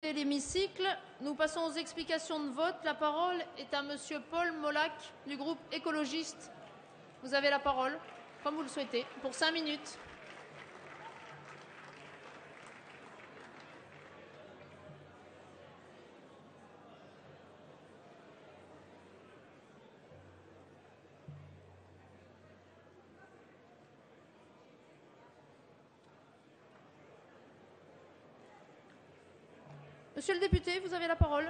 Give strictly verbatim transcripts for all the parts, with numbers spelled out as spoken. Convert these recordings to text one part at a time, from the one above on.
quitter l'hémicycle. Nous passons aux explications de vote. La parole est à Monsieur Paul Molac du groupe écologiste. Vous avez la parole, comme vous le souhaitez, pour cinq minutes. Monsieur le député, vous avez la parole.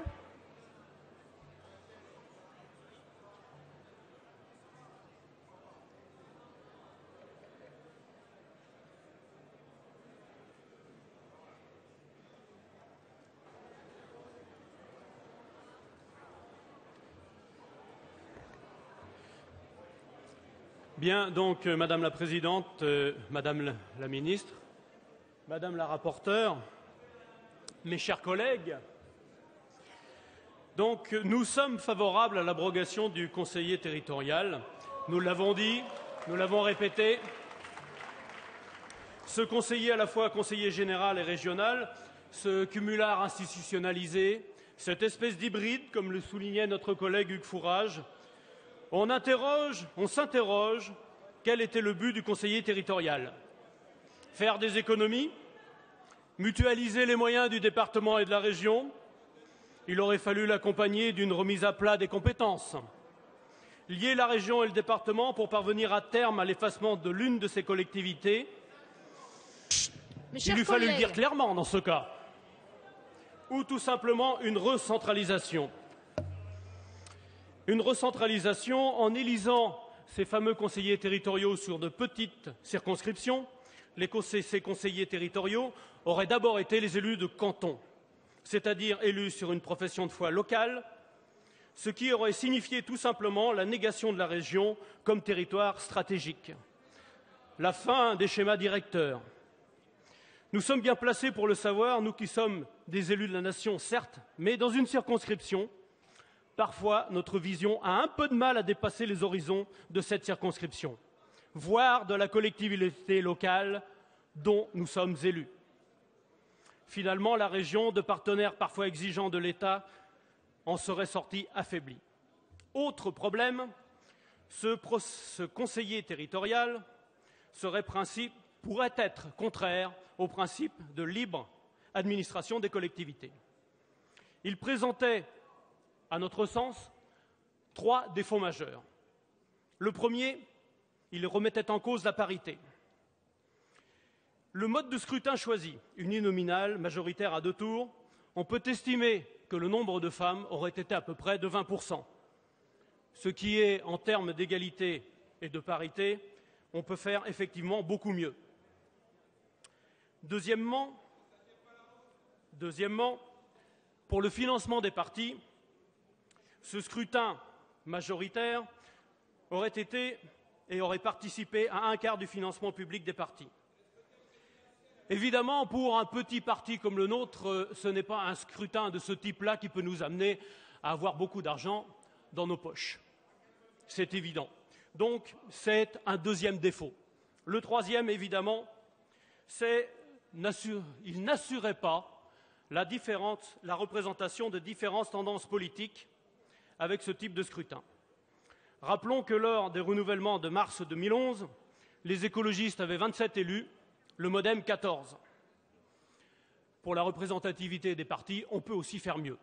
Bien, donc, euh, Madame la Présidente, euh, Madame la, la Ministre, Madame la Rapporteure, mes chers collègues, donc, nous sommes favorables à l'abrogation du conseiller territorial. Nous l'avons dit, nous l'avons répété. Ce conseiller, à la fois conseiller général et régional, ce cumulard institutionnalisé, cette espèce d'hybride, comme le soulignait notre collègue Hugues Fourage, on interroge, on s'interroge, quel était le but du conseiller territorial? Faire des économies? Mutualiser les moyens du département et de la région? Il aurait fallu l'accompagner d'une remise à plat des compétences. Lier la région et le département pour parvenir à terme à l'effacement de l'une de ces collectivités? Il lui fallait le dire clairement dans ce cas. Ou tout simplement une recentralisation. Une recentralisation en élisant ces fameux conseillers territoriaux sur de petites circonscriptions. Les conseillers, ces conseillers territoriaux auraient d'abord été les élus de canton, c'est-à-dire élus sur une profession de foi locale, ce qui aurait signifié tout simplement la négation de la région comme territoire stratégique, la fin des schémas directeurs. Nous sommes bien placés pour le savoir, nous qui sommes des élus de la nation, certes, mais dans une circonscription. Parfois, notre vision a un peu de mal à dépasser les horizons de cette circonscription, voire de la collectivité locale dont nous sommes élus. Finalement, la région, de partenaires parfois exigeants de l'État, en serait sortie affaiblie. Autre problème, ce, ce conseiller territorial serait principe, pourrait être contraire au principe de libre administration des collectivités. Il présentait, à notre sens, trois défauts majeurs. Le premier, il remettait en cause la parité. Le mode de scrutin choisi, uninominal, majoritaire à deux tours, on peut estimer que le nombre de femmes aurait été à peu près de vingt pour cent. Ce qui est, en termes d'égalité et de parité, on peut faire effectivement beaucoup mieux. Deuxièmement, deuxièmement, pour le financement des partis, ce scrutin majoritaire aurait été et aurait participé à un quart du financement public des partis. Évidemment, pour un petit parti comme le nôtre, ce n'est pas un scrutin de ce type-là qui peut nous amener à avoir beaucoup d'argent dans nos poches. C'est évident. Donc, c'est un deuxième défaut. Le troisième, évidemment, c'est qu'il n'assurait pas la, la représentation de différentes tendances politiques avec ce type de scrutin. Rappelons que lors des renouvellements de mars deux mille onze, les écologistes avaient vingt-sept élus, le MoDem quatorze. Pour la représentativité des partis, on peut aussi faire mieux.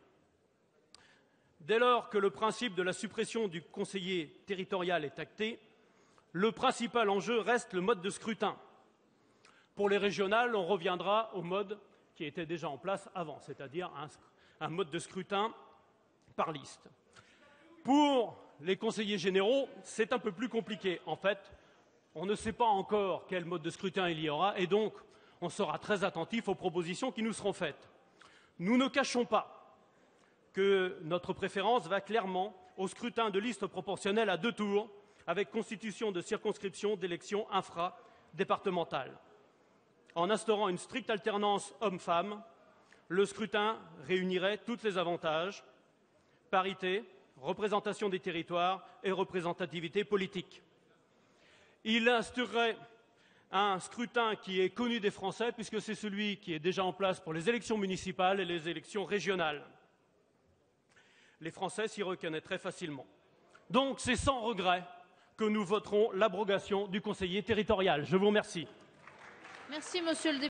Dès lors que le principe de la suppression du conseiller territorial est acté, le principal enjeu reste le mode de scrutin. Pour les régionales, on reviendra au mode qui était déjà en place avant, c'est-à-dire un, un mode de scrutin par liste. Pour les conseillers généraux, c'est un peu plus compliqué. En fait, on ne sait pas encore quel mode de scrutin il y aura et donc on sera très attentif aux propositions qui nous seront faites. Nous ne cachons pas que notre préférence va clairement au scrutin de liste proportionnelle à deux tours avec constitution de circonscriptions d'élections infra-départementales. En instaurant une stricte alternance homme-femme, le scrutin réunirait tous les avantages, parité, représentation des territoires et représentativité politique. Il instaurerait un scrutin qui est connu des Français, puisque c'est celui qui est déjà en place pour les élections municipales et les élections régionales. Les Français s'y reconnaissent très facilement. Donc, c'est sans regret que nous voterons l'abrogation du conseiller territorial. Je vous remercie. Merci, monsieur le député.